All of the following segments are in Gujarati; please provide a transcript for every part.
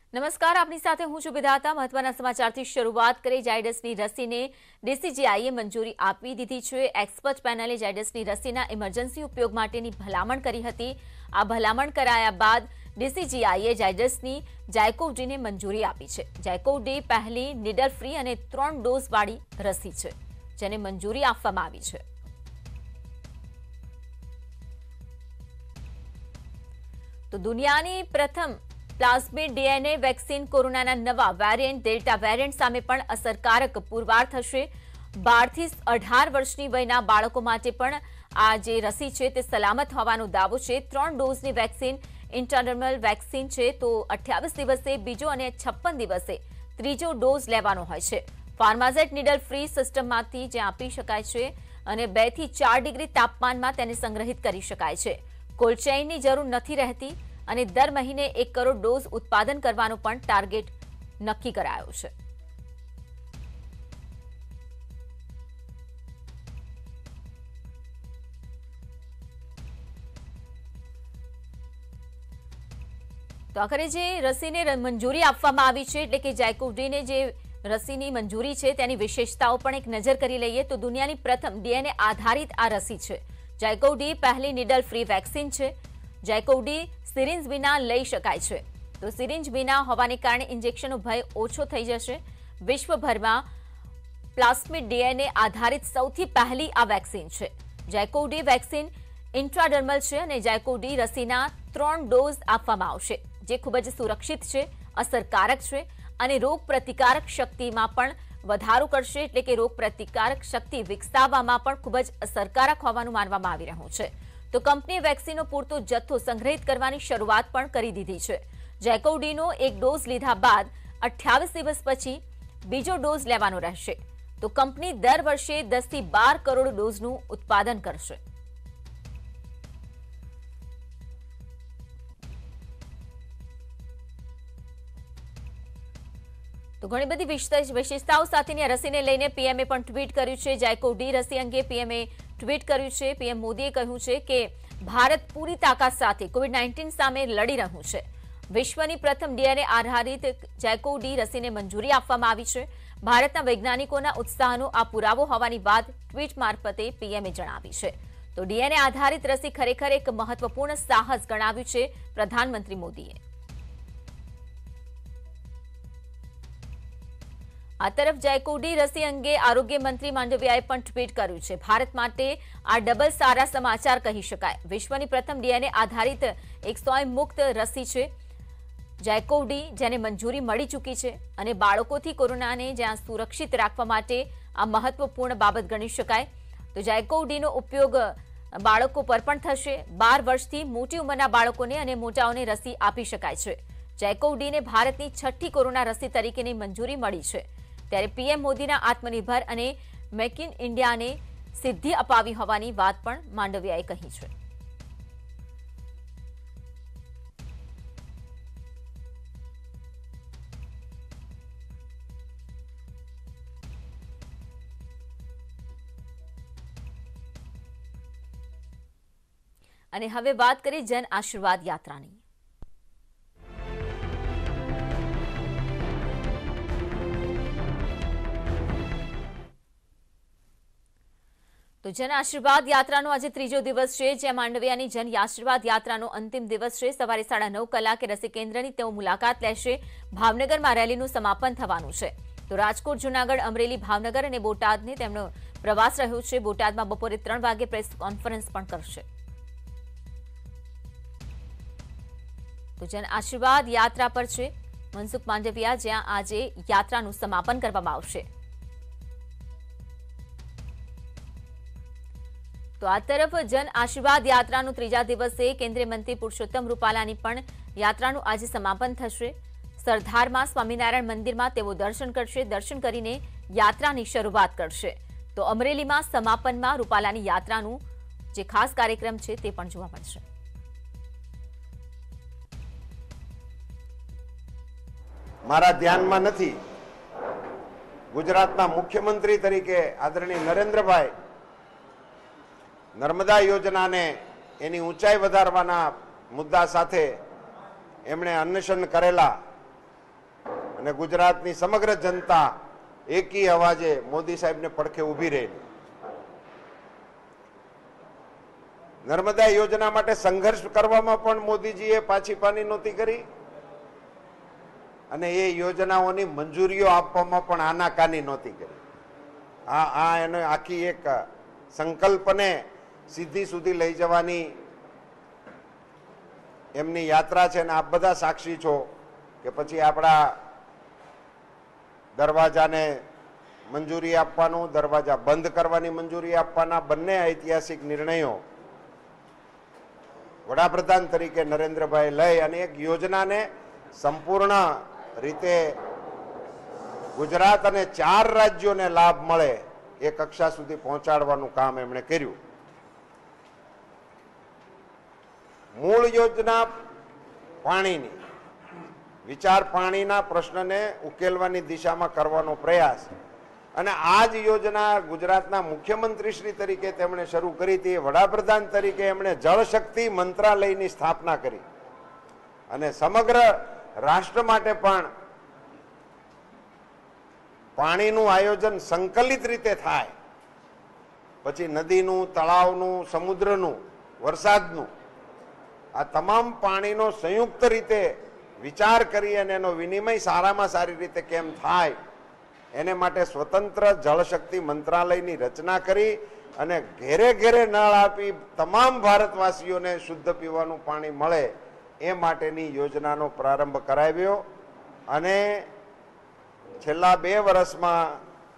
નમસ્કાર, આપની સાથે હું છું વિધાતા। મહત્વના સમાચારથી શરૂઆત કરી। ઝાયડસની રસીને ડીસીજીઆઈએ મંજૂરી આપી દીધી છે। એક્સપર્ટ પેનલે ઝાયડસની રસીના ઇમરજન્સી ઉપયોગ માટેની ભલામણ કરી હતી। આ ભલામણ કરાયા બાદ ડીસીજીઆઈએ ઝાયડસની ઝાયકોવ-ડીને મંજૂરી આપી છે। ઝાયકોવ-ડી પહેલી નીડલ ફ્રી અને 3 ડોઝવાળી રસી છે, જેને મંજૂરી આપવામાં આવી છે। તો દુનિયાની પ્રથમ પ્લાઝમિડ ડીએનએ વેક્સિન કોરોનાના નવા વેરિયન્ટ ડેલ્ટા વેરિયન્ટ સામે પણ અસરકારક પુરવાર થશે। 12 થી 18 વર્ષની વયના બાળકો માટે પણ આ જે રસી છે તે સલામત હોવાનો દાવો છે। 3 ડોઝની વેક્સિન ઇન્ટ્રાડર્મલ વેક્સિન છે, તો 28 દિવસે બીજો અને 56 દિવસે ત્રીજો ડોઝ લેવાનો હોય છે। ફાર્માઝેટ નીડલ ફ્રી સિસ્ટમમાંથી જે આપી શકાય છે અને 2 થી 4 ડિગ્રી તાપમાનમાં તેને સંગ્રહિત કરી શકાય છે। કોલ્ડ ચેઇનની જરૂર નથી રહેતી અને દર મહિને 1 કરોડ ડોઝ ઉત્પાદન કરવાનો પણ ટાર્ગેટ નક્કી કરાયો છે। તો આખરે જે રસીને મંજૂરી આપવામાં આવી છે, એટલે કે ઝાયકોવ-ડીને જે રસીની મંજૂરી છે તેની વિશેષતાઓ પણ એક નજર કરી લઈએ તો દુનિયાની પ્રથમ ડીએનએ આધારિત આ રસી છે। ઝાયકોવ-ડી પહેલી નીડલ ફ્રી વેક્સિન છે। ઝાયકોવ-ડી સિરિંજ વિના લઈ શકાય છે, તો સિરિંજ વિના હોવાને કારણે ઇન્જેક્શનનો ભય ઓછો થઈ જશે। વિશ્વભરમાં પ્લાસ્મિડ ડીએનએ આધારિત સૌથી પહેલી આ વેક્સિન છે। ઝાયકોવ-ડી વેક્સિન ઇન્ટ્રાડર્મલ છે અને ઝાયકોવ-ડી રસીના 3 ડોઝ આપવામાં આવશે, જે ખૂબ જ સુરક્ષિત છે, અસરકારક છે અને રોગ પ્રતિકારક શક્તિમાં પણ વધારો કરશે, એટલે કે રોગ પ્રતિકારક શક્તિ વિકસાવવામાં પણ ખૂબ જ અસરકારક હોવાનું માનવામાં આવી રહ્યું છે। તો કંપનીએ વેક્સિનનો પૂરતો જથ્થો સંગ્રહિત કરવાની શરૂઆત પણ કરી દીધી છે। ઝાયકોવ-ડીનો એક ડોઝ લીધા બાદ 28 દિવસ પછી બીજો ડોઝ લેવાનો રહેશે। તો કંપની દર વર્ષે 10 થી 12 કરોડ ડોઝનું ઉત્પાદન કરશે। તો ઘણી બધી વિશેષતાઓ સાથેની આ રસીને લઈને પીએમએ પણ ટ્વીટ કર્યું છે। ઝાયકોવ-ડી રસી અંગે પીએમએ ટ્વીટ કર્યું છે। પીએમ મોદીએ કહ્યું છે કે ભારત પૂરી તાકાત સાથે કોવિડ-19 સામે લડી રહ્યું છે। વિશ્વની પ્રથમ ડીએનએ આધારિત ઝાયકોવ-ડી રસીને મંજૂરી આપવામાં આવી છે। ભારતના વૈજ્ઞાનિકોના ઉત્સાહનો આ પુરાવો હોવાની વાત ટ્વીટ મારફતે પીએમએ જણાવી છે। તો ડીએનએ આધારિત રસી ખરેખર એક મહત્વપૂર્ણ સાહસ ગણાવ્યું છે પ્રધાનમંત્રી મોદીએ। આ તરફ ઝાયકોવ-ડી રસી અંગે આરોગ્ય મંત્રી માંડવિયાએ પણ ટ્વીટ કર્યું છે। ભારત માટે આ ડબલ સારા સમાચાર કહી શકાય। વિશ્વની પ્રથમ ડીએનએ આધારિત 100 મુક્ત રસી છે ઝાયકોવ-ડી, જેને મંજૂરી મળી ચૂકી છે અને બાળકોથી કોરોનાને જ્યાં સુરક્ષિત રાખવા માટે આ મહત્વપૂર્ણ બાબત ગણી શકાય। તો ઝાયકોવ-ડીનો ઉપયોગ બાળકો પર પણ થશે। 12 વર્ષથી મોટી ઉંમરના બાળકોને અને મોટાઓને રસી આપી શકાય છે। ઝાયકોવ-ડીને ભારતની 6ઠ્ઠી કોરોના રસી તરીકેની મંજૂરી મળી છે। ત્યારે પીએમ મોદીના આત્મનિર્ભર અને મેક ઇન ઇન્ડિયાને સિદ્ધિ અપાવી હોવાની વાત પણ માંડવિયાએ કહી છે। અને હવે વાત કરીએ જન આશીર્વાદ યાત્રાની। તો જન આશીર્વાદ યાત્રાનો આજે ત્રીજો દિવસ છે, જ્યાં માંડવિયાની જન આશીર્વાદ યાત્રાનો અંતિમ દિવસ છે। સવારે 9:30 કલાકે રસી કેન્દ્રની તેઓ મુલાકાત લેશે। ભાવનગરમાં રેલીનું સમાપન થવાનું છે। તો રાજકોટ, જૂનાગઢ, અમરેલી, ભાવનગર અને બોટાદને તેમનો પ્રવાસ રહ્યો છે। બોટાદમાં બપોરે 3 વાગે પ્રેસ કોન્ફરન્સ પણ કરશે। તો જન આશીર્વાદ યાત્રા પર છે મનસુખ માંડવિયા, જ્યાં આજે યાત્રાનું સમાપન કરવામાં આવશે। તો આ તરફ જન આશીર્વાદ યાત્રાનું ત્રીજા દિવસે કેન્દ્રીય મંત્રી પુરુષોત્તમ રૂપાલાની પણ યાત્રાનું આજે સમાપન થશે। સરદારમાં સ્વામિનારાયણ મંદિરમાં તેઓ દર્શન કરશે। દર્શન કરીને યાત્રાની શરૂઆત કરશે। તો અમરેલીમાં સમાપનમાં રૂપાલાની યાત્રાનું જે ખાસ કાર્યક્રમ છે તે પણ જોવા મળશે। મારા ધ્યાનમાં નથી, ગુજરાતના મુખ્યમંત્રી તરીકે આદરણીય નરેન્દ્રભાઈ નર્મદા યોજનાને એની ઊંચાઈ વધારવાના મુદ્દા સાથે એમણે અન્વેષણ કરેલા અને ગુજરાતની સમગ્ર જનતા એકી અવાજે મોદી સાહેબને પડખે ઊભી રહેલી. નર્મદા યોજના માટે સંઘર્ષ કરવામાં પણ મોદીજીએ પાછી પાની નહોતી કરી અને એ યોજનાઓની મંજૂરીઓ આપવામાં પણ આનાકાની નહોતી કરી. એને આખી એક સંકલ્પને સિદ્ધિ સુધી લઈ જવાની એમની યાત્રા છે. અને આપ બધા સાક્ષી છો કે પછી આપણા દરવાજાને મંજૂરી આપવાનું, દરવાજા બંધ કરવાની મંજૂરી આપવાના બંને ઐતિહાસિક નિર્ણયો વડાપ્રધાન તરીકે નરેન્દ્રભાઈ લઈ અને એક યોજનાને સંપૂર્ણ રીતે ગુજરાત અને 4 રાજ્યોને લાભ મળે એ કક્ષા સુધી પહોંચાડવાનું કામ એમણે કર્યું. મૂળ યોજના પાણીની વિચાર પાણીના પ્રશ્નને ઉકેલવાની દિશામાં કરવાનો પ્રયાસ અને આ જ યોજના ગુજરાતના મુખ્યમંત્રી શ્રી તરીકે તેમણે શરૂ કરી હતી. વડાપ્રધાન તરીકે એમણે જળશક્તિ મંત્રાલયની સ્થાપના કરી અને સમગ્ર રાષ્ટ્ર માટે પણ પાણીનું આયોજન સંકલિત રીતે થાય. પછી નદીનું, તળાવનું, સમુદ્રનું, વરસાદનું આ તમામ પાણીનો સંયુક્ત રીતે વિચાર કરી અને એનો વિનિમય સારામાં સારી રીતે કેમ થાય એને માટે સ્વતંત્ર જળશક્તિ મંત્રાલયની રચના કરી અને ઘેરે ઘેરે નળ આપી તમામ ભારતવાસીઓને શુદ્ધ પીવાનું પાણી મળે એ માટેની યોજનાનો પ્રારંભ કરાવ્યો. અને છેલ્લા 2 વર્ષમાં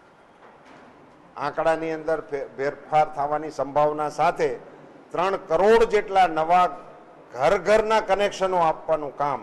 આંકડાની અંદર ફેરફાર થવાની સંભાવના સાથે 3 કરોડ જેટલા નવા ઘરના કનેક્શનો આપવાનું કામ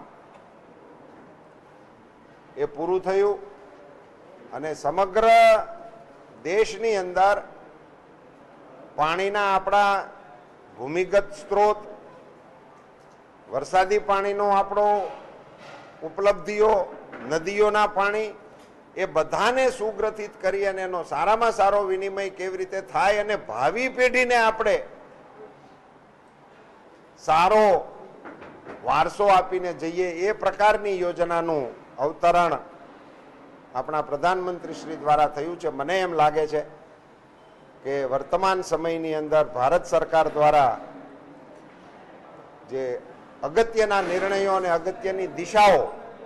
એ પૂરું થયું. અને સમગ્ર દેશની અંદર પાણીના આપણા ભૂમિગત સ્ત્રોત, વરસાદી પાણીનો આપણો ઉપલબ્ધિઓ, નદીઓના પાણી એ બધાને સુગ્રથિત કરી અને એનો સારામાં સારો વિનિમય કેવી રીતે થાય અને ભાવિ પેઢીને આપણે સારો વારસો આપીને જઈએ એ પ્રકારની યોજનાનું અવતરણ આપણા પ્રધાનમંત્રી શ્રી દ્વારા થયું છે. મને એમ લાગે છે કે વર્તમાન સમયની અંદર ભારત સરકાર દ્વારા જે અગત્યના નિર્ણયો અને અગત્યની દિશાઓ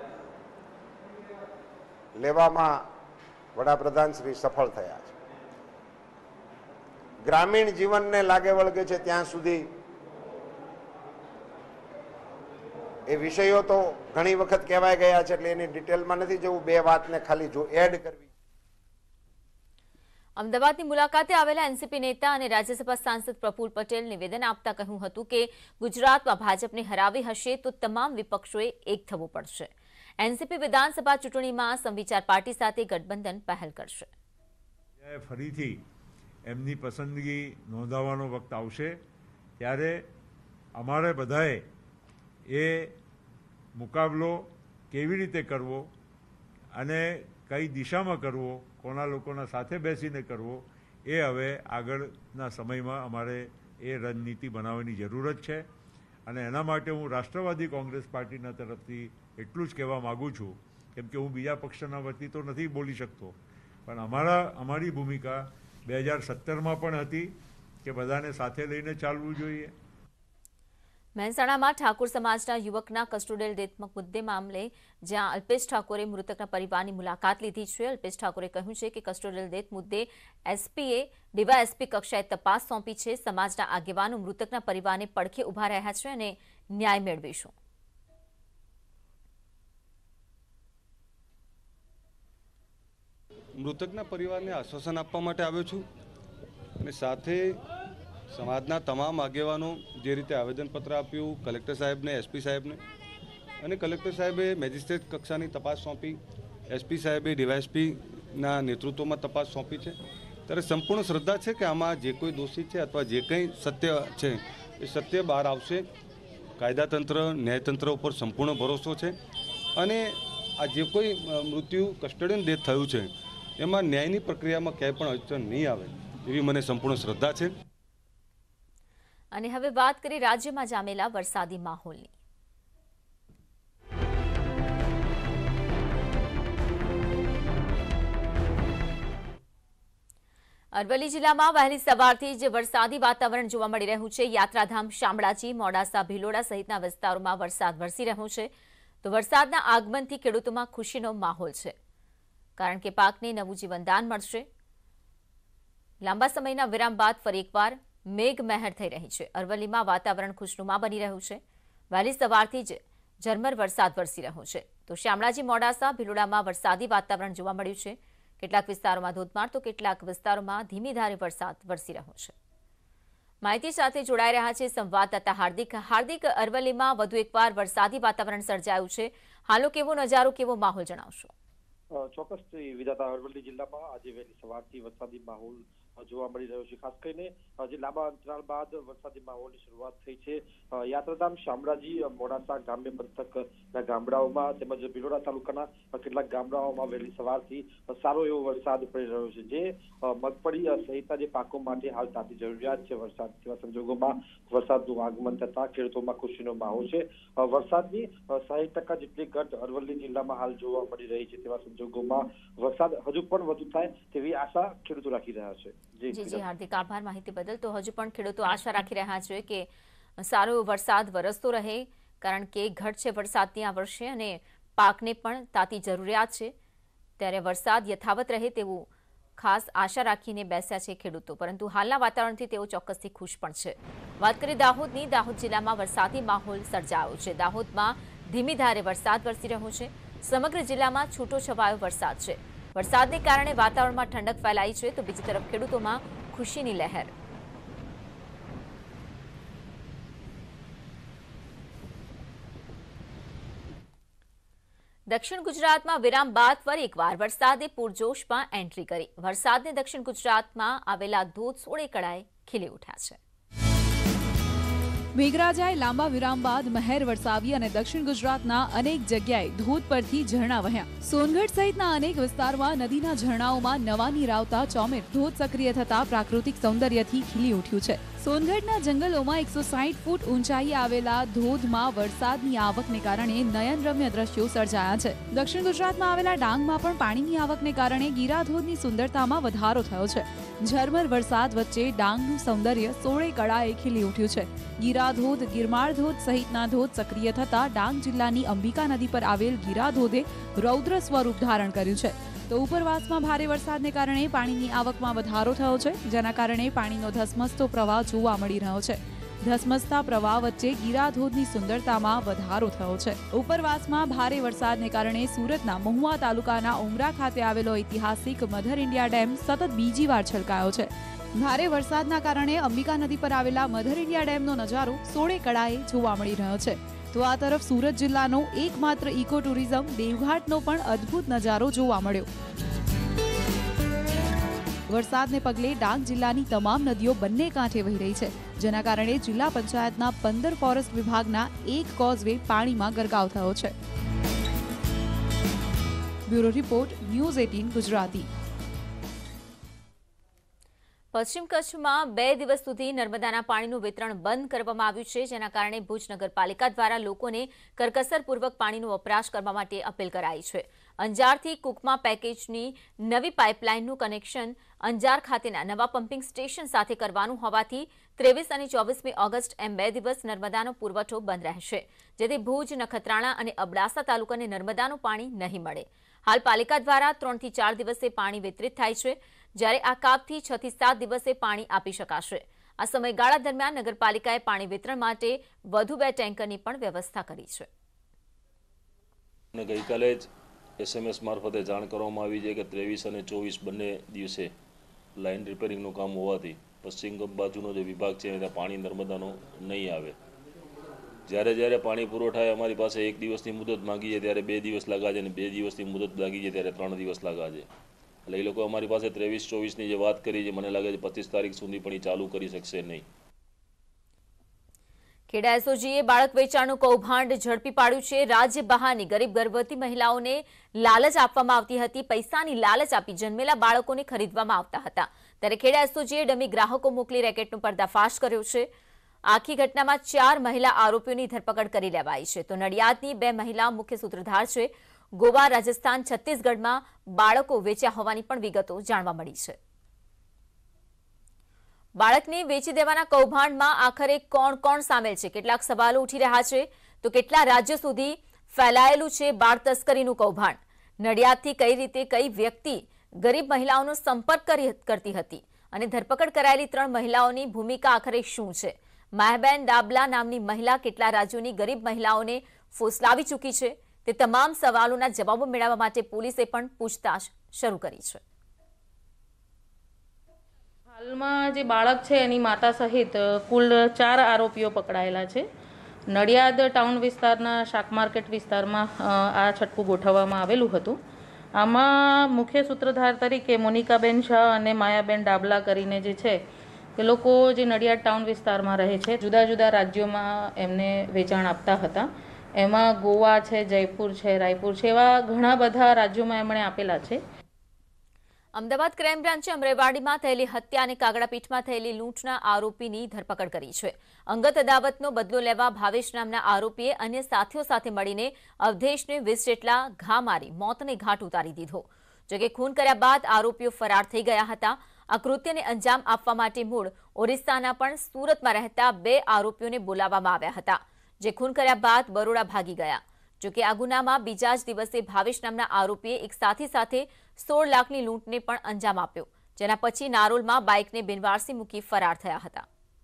લેવામાં વડાપ્રધાન શ્રી સફળ થયા છે. ગ્રામીણ જીવનને લાગે વળગે છે ત્યાં સુધી એ વિષયો તો ઘણી વખત કહેવાય ગયા છે એટલે એની ડિટેલમાં નથી જવું. 2 વાતને ખાલી એડ કરવી. અમદાવાદની મુલાકાતે આવેલા એનસીપી નેતા અને રાજ્યસભા સાંસદ પ્રફુલ્લ પટેલ નિવેદન આપતા કહ્યું હતું કે ગુજરાતમાં ભાજપને હરાવી હશે તો તમામ વિપક્ષોએ એક થવું પડશે. એનસીપી વિધાનસભા ચૂંટણીમાં સમવિચાર પાર્ટી સાથે ગઠબંધન પહેલ કરશે. ફરીથી એમની પસંદગી નોંધાવવાનો વખત આવશે ત્યારે અમારે બધાએ એ મુકાબલો કેવી રીતે કરવો અને કઈ દિશામાં કરવો, કોના લોકોના સાથે બેસીને કરવો એ હવે આગળના સમયમાં અમારે એ રણનીતિ બનાવવાની જરૂરત છે. અને એના માટે હું રાષ્ટ્રવાદી કોંગ્રેસ પાર્ટીના તરફથી એટલું જ કહેવા માગું છું, કેમ કે હું બીજા પક્ષના વતી તો નથી બોલી શકતો, પણ અમારી ભૂમિકા 2017માં પણ હતી કે બધાને સાથે લઈને ચાલવું જોઈએ. મહેસાણામાં ઠાકોર સમાજના યુવકના કસ્ટોડિયલ ડેથ મુદ્દે મામલે જ્યાં અલ્પેશ ઠાકોરે મૃતકના પરિવારની મુલાકાત લીધી છે. અલ્પેશ ઠાકોરે કહ્યું છે કે કસ્ટોડિયલ ડેથ મુદ્દે એસપીએ ડીવાયએસપી કક્ષાએ તપાસ સોંપી છે. સમાજના આગેવાનો મૃતકના પરિવારને પડખે ઉભા રહ્યા છે અને ન્યાય મેળવીશું. મૃતકના પરિવારને આશ્વાસન આપવા માટે આવ્યો છું અને સાથે સમાજના તમામ આગેવાનો જે રીતે આવેદનપત્ર આપ્યું કલેક્ટર સાહેબને, એસપી સાહેબને, અને કલેક્ટર સાહેબે મેજિસ્ટ્રેટ કક્ષાની તપાસ સોંપી, એસપી સાહેબે ડીવાયએસપીના નેતૃત્વમાં તપાસ સોંપી છે. ત્યારે સંપૂર્ણ શ્રદ્ધા છે કે આમાં જે કોઈ દોષિત છે અથવા જે કંઈ સત્ય છે એ સત્ય બહાર આવશે. કાયદાતંત્ર, ન્યાયતંત્ર ઉપર સંપૂર્ણ ભરોસો છે અને આ જે કોઈ મૃત્યુ કસ્ટોડિયલ ડેથ થયું છે એમાં ન્યાયની પ્રક્રિયામાં ક્યાંય પણ અડચણ નહીં આવે એવી મને સંપૂર્ણ શ્રદ્ધા છે. અને હવે વાત કરી રાજ્યમાં જામેલા વરસાદી માહોલની. અરવલ્લી જિલ્લામાં વહેલી સવારથી જ વરસાદી વાતાવરણ જોવા મળી રહ્યું છે। યાત્રાધામ શામળાજી, મોડાસા, ભિલોડા સહિતના વિસ્તારોમાં વરસાદ વરસી રહ્યો છે। તો વરસાદના આગમનથી ખેડૂતોમાં ખુશીનો માહોલ છે, કારણ કે પાકને નવું જીવનદાન મળશે। લાંબા સમયના વિરામ બાદ ફરી એકવાર મેઘમહેર થઈ રહી છે। અરવલ્લીમાં વાતાવરણ ખુશનુમા બની રહ્યું છે। વહેલી સવારથી જ ઝરમર વરસાદ વરસી રહ્યો છે। તો શામળાજી, મોડાસા, ભિલોડામાં વરસાદી વાતાવરણ જોવા મળ્યું છે। કેટલાક વિસ્તારોમાં ધોધમાર તો કેટલાક વિસ્તારોમાં ધીમી ધારે વરસાદ વરસી રહ્યો છે। માહિતી સાથે જોડાઈ રહ્યા છે સંવાદદાતા હાર્દિક, અરવલ્લીમાં વધુ એકવાર વરસાદી વાતાવરણ સર્જાયું છે। હાલનો કેવો નજારો, કેવો માહોલ જણાવશો? ચોક્કસ વિધાતા અરવલ્લી જિલ્લામાં આજે વહેલી સવારથી વરસાદી માહોલ જોવા મળી રહ્યો છે। ખાસ કરીને જે લાંબા અંતરાલ બાદ વરસાદી માહોલની શરૂઆત થઈ છે। યાત્રાધામ શામળાજી, મોડાસા ગ્રામ્ય પંથકના ગામડાઓમાં તેમજ ભિલોડા તાલુકાના કેટલાક ગામડાઓમાં વહેલી સવારથી સારો એવો વરસાદ પડી રહ્યો છે, જે મગફળી સહિતના જે પાકો માટે હાલ તાતી જરૂરિયાત છે વરસાદ। તેવા સંજોગોમાં વરસાદનું આગમન થતા ખેડૂતોમાં ખુશીનો માહોલ છે। વરસાદની 60% જેટલી ઘટ અરવલ્લી જિલ્લામાં હાલ જોવા મળી રહી છે। તેવા સંજોગોમાં વરસાદ હજુ પણ વધુ થાય તેવી આશા ખેડૂતો રાખી રહ્યા છે। જી હાર્દિક, આભાર માહિતી બદલ। તો હજુ પણ ખેડૂતો આશા રાખી રહ્યા છે કે સારો વરસાદ વરસતો રહે, કારણ કે ઘટ છે વરસાદની આ વર્ષે અને પાકને પણ તાતી જરૂરિયાત છે, ત્યારે વરસાદ યથાવત રહે તેવું ખાસ આશા રાખીને બેસ્યા છે ખેડૂતો। પરંતુ હાલના વાતાવરણથી તેઓ ચોક્કસથી ખુશ પણ છે। વાત કરીએ દાહોદની, દાહોદ જિલ્લામાં વરસાદી માહોલ સર્જાયો છે। દાહોદમાં ધીમી ધારે વરસાદ વરસી રહ્યો છે। સમગ્ર જિલ્લામાં છૂટો છવાયો વરસાદ છે। વરસાદને કારણે વાતાવરણમાં ઠંડક ફેલાઈ છે, તો બીજી તરફ ખેડૂતોમાં ખુશીની લહેર। દક્ષિણ ગુજરાતમાં વિરામ બાદ ફરી એકવાર વરસાદે પૂરજોશમાં એન્ટ્રી કરી। વરસાદને દક્ષિણ ગુજરાતમાં આવેલા ધોધ સોળે કળાએ ખીલી ઉઠ્યા છે। મેઘરાજાએ લાંબા વિરામ બાદ મહેર વરસાવી અને દક્ષિણ ગુજરાતના અનેક જગ્યાએ ધોધ પરથી ઝરણા વહ્યા। સોનગઢ સહિતના અનેક વિસ્તારમાં નદીના ઝરણાઓમાં નવા નીર આવતા ચોમેર ધોધ સક્રિય થતા પ્રાકૃતિક સૌંદર્યથી ખીલી ઉઠ્યું છે। સોનગઢના જંગલોમાં 160 ફૂટ ઊંચાઈએ આવેલા ધોધમાં વરસાદની આવકને કારણે નયનરમ્ય દ્રશ્યો સર્જાયા છે। દક્ષિણ ગુજરાતમાં આવેલા ડાંગમાં પણ પાણીની આવકને કારણે ગીરાધોધની સુંદરતામાં વધારો થયો છે। ઝરમર વરસાદ વચ્ચે ડાંગનું સૌંદર્ય સોળે કળાએ ખીલી ઉઠ્યું છે। ગીરાધોધ, ગિરમાળ ધોધ સહિતના ધોધ સક્રિય થતા ડાંગ જિલ્લાની અંબિકા નદી પર આવેલ ગીરાધોધે રૌદ્ર સ્વરૂપ ધારણ કર્યું છે। તો ઉપરવાસમાં ભારે વરસાદને કારણે પાણીની આવકમાં વધારો થયો છે, જેના કારણે પાણીનો ધસમસતો પ્રવાહ જોવા મળી રહ્યો છે। ધસમસતા પ્રવાહ વચ્ચે ગીરાધોધની સુંદરતામાં વધારો થયો છે। ઉપરવાસમાં ભારે વરસાદને કારણે સુરતના મહુવા તાલુકાના ઉમરા ખાતે આવેલો ઐતિહાસિક મધર ઇન્ડિયા ડેમ સતત બીજી વાર છલકાયો છે। ભારે વરસાદના કારણે અંબિકા નદી પર આવેલા મધર ઇન્ડિયા ડેમનો નજારો સોળે કળાએ જોવા મળી રહ્યો છે। તો આ તરફ સુરત જિલ્લાનો એકમાત્ર ઇકો ટુરિઝમ દેવઘાટનો પણ અદ્ભુત નજારો જોવા મળ્યો। વરસાદને પગલે ડાંગ જિલ્લાની તમામ નદીઓ બંને કાંઠે વહી રહી છે, જેના કારણે જિલ્લા પંચાયતના 15 ફોરેસ્ટ વિભાગના એક કોઝવે પાણીમાં ગરકાવ થયો છે। Bureau report, news 18 Gujarati. પશ્ચિમ કચ્છમાં 2 દિવસ સુધી નર્મદાના પાણીનું વિતરણ બંધ કરવામાં આવ્યું છે, જેના કારણે ભુજ નગરપાલિકા દ્વારા લોકોને કરકસરપૂર્વક પાણીનો વપરાશ કરવા માટે અપીલ કરાઈ છે। અંજારથી કુકમા પેકેજની નવી પાઇપલાઇનનું કનેક્શન અંજાર ખાતેના નવા પમ્પિંગ સ્ટેશન સાથે કરવાનું હોવાથી 23 અને 24મી ઓગસ્ટ એમ 2 દિવસ નર્મદાનો પુરવઠો બંધ રહેશે, જેથી ભુજ, નખત્રાણા અને અબડાસા તાલુકાને નર્મદાનું પાણી નહીં મળે। હાલ પાલિકા દ્વારા 3 થી 4 દિવસે પાણી વિતરિત થાય છે, જ્યારે આ કાપથી 6 થી 7 દિવસે પાણી આપી શકાશે। આ સમયગાળા દરમિયાન નગરપાલિકાએ પાણી વિતરણ માટે વધુ 2 ટેન્કરની પણ વ્યવસ્થા કરી છે। ગઈકાલે જ SMS મારફતે જાણ કરવામાં આવી છે કે 23 અને 24 બંને દિવસે લાઇન રિપેરિંગનું કામ હોવાથી પશ્ચિમ બાજુનો જે વિભાગ છે ત્યાં પાણી નર્મદાનો નહીં આવે। જ્યારે પાણી પુરવઠાએ અમારી પાસે 1 દિવસની મુદત માંગી છે ત્યારે 2 દિવસ લાગ્યા છે, અને 2 દિવસની મુદત લાગી છે ત્યારે 3 દિવસ લાગ્યા છે। એટલે એ લોકો અમારી પાસે 23-24ની જે વાત કરી છે, મને લાગે છે 25 તારીખ સુધી પણ એ ચાલુ કરી શકશે નહીં। ખેડા એસઓજીએ બાળક વેચાણનું કૌભાંડ ઝડપી પાડ્યું છે। રાજ્ય બહારની ગરીબ ગર્ભવતી મહિલાઓને લાલચ આપવામાં આવતી હતી। પૈસાની લાલચ આપી જન્મેલા બાળકોને ખરીદવામાં આવતા હતા, ત્યારે ખેડા એસઓજીએ ડમી ગ્રાહકો મોકલી રેકેટનો પર્દાફાશ કર્યો છે। આખી ઘટનામાં 4 મહિલા આરોપીઓની ધરપકડ કરી લેવાઈ છે, તો નડિયાદની 2 મહિલા મુખ્ય સૂત્રધાર છે। ગોવા, રાજસ્થાન, છત્તીસગઢમાં બાળકો વેચ્યા હોવાની પણ વિગતો જાણવા મળી છે। બાળકને વેચી દેવાના કૌભાંડમાં આખરે કોણ કોણ સામેલ છે? કેટલાક સવાલો ઉઠી રહ્યા છે. તો કેટલા રાજ્યો સુધી ફેલાયેલું છે બાળ તસ્કરીનું કૌભાંડ? નડિયાદથી કઈ રીતે કઈ વ્યક્તિ ગરીબ મહિલાઓનો સંપર્ક કરતી હતી અને ધરપકડ કરાયેલી 3 મહિલાઓની ભૂમિકા આખરે શું છે? માયાબેન ડાબલા નામની મહિલા કેટલા રાજ્યોની ગરીબ મહિલાઓને ફોસલાવી ચૂકી છે? તે તમામ સવાલોના જવાબો મેળવવા માટે પોલીસે પણ પૂછતાછ શરૂ કરી છે. હાલમાં જે બાળક છે એની માતા સહિત કુલ 4 આરોપીઓ પકડાયેલા છે. નડિયાદ ટાઉન વિસ્તારના શાક માર્કેટ વિસ્તારમાં આ છટકું ગોઠવવામાં આવેલું હતું. આમાં મુખ્ય સૂત્રધાર તરીકે મોનિકાબેન શાહ અને માયાબેન ડાબલા કરીને જે છે તે લોકો જે નડિયાદ ટાઉન વિસ્તારમાં રહે છે, જુદા જુદા રાજ્યોમાં એમને વેચાણ આપતા હતા. એમાં ગોવા છે, જયપુર છે, રાયપુર છે, એવા ઘણા બધા રાજ્યોમાં એમણે આપેલા છે. અમદાવાદ ક્રાઇમ બ્રાન્ચે અમરેવાડીમાં થયેલી હત્યા અને કાગડાપીઠમાં થયેલી લૂંટના આરોપીની ધરપકડ કરી છે. અંગત અદાવતનો બદલો લેવા ભાવેશ નામના આરોપીએ અન્ય સાથીઓ સાથે મળીને અવધેશને 20 જેટલા ઘા મારી મોતને ઘાટ ઉતારી દીધો. જોકે ખૂન કર્યા બાદ આરોપીઓ ફરાર થઈ ગયા હતા. આ કૃત્યને અંજામ આપવા માટે મૂળ ઓરિસ્સાના પણ સુરતમાં રહેતા 2 આરોપીઓને બોલાવવામાં આવ્યા હતા, જે ખૂન કર્યા બાદ બરોડા ભાગી ગયા. જોકે આ ગુનામાં બીજા જ દિવસે ભાવેશ નામના આરોપીએ એક સાથી સાથે 16 લાખની લૂંટને પણ અંજામ આપ્યો, જેના પછી નારોલમાં બાઇકને બિનવારસી મૂકી ફરાર થયા હતા.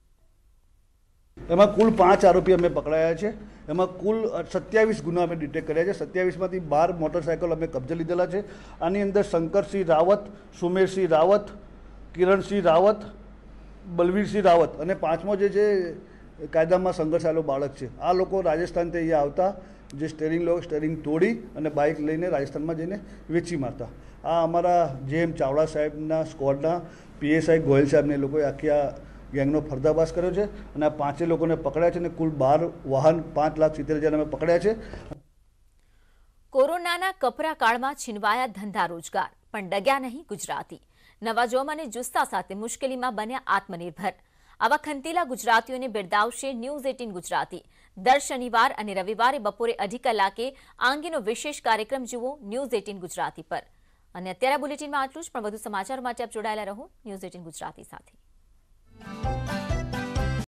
એમાં કુલ 5 આરોપી અમે પકડાયા છે. એમાં કુલ 27 ગુના અમે ડિટેક્ટ કર્યા છે. 27માંથી 12 મોટરસાયકલ અમે કબજે લીધેલા છે. આની અંદર શંકરસિંહ રાવત, સુમેરસિંહ રાવત, કિરણસિંહ રાવત, બલવીરસિંહ રાવત અને 5મો જે છે કાયદામાં સંઘર્ષાયેલો બાળક છે. આ લોકો રાજસ્થાનથી અહીંયા આવતા, જે સ્ટેરિંગ તોડી અને બાઇક લઈને રાજસ્થાનમાં જઈને વેચી મારતા. આ અમારા જેમ ચાવડા સાહેબના સ્ક્વોડના PSI ગોયલ સાહેબને લોકોએ આખી આ ગેંગનો પર્દાફાશ કર્યો છે અને આ 5 લોકોને પકડ્યા છે અને કુલ 12 વાહન 5,70,000 અમે પકડ્યા છે. કોરોનાના કપરા કાળમાં છીનવાયા ધંધા રોજગાર, પણ ડગ્યા નહીં ગુજરાતી. નવા જોમ અને જુસ્સા સાથે મુશ્કેલીમાં બન્યા આત્મનિર્ભર. આવા ખંતીલા ગુજરાતીઓને બિરદાવશે ન્યૂઝ 18 ગુજરાતી. દર શનિવાર અને રવિવારે બપોરે 2:30 કલાકે આ અંગેનો વિશેષ કાર્યક્રમ જુઓ ન્યૂઝ 18 ગુજરાતી પર. અને અત્યારે બુલેટિનમાં આટલું જ, પણ વધુ સમાચારો માટે આપ જોડાયેલા રહો ન્યૂઝ 18 ગુજરાતી સાથે.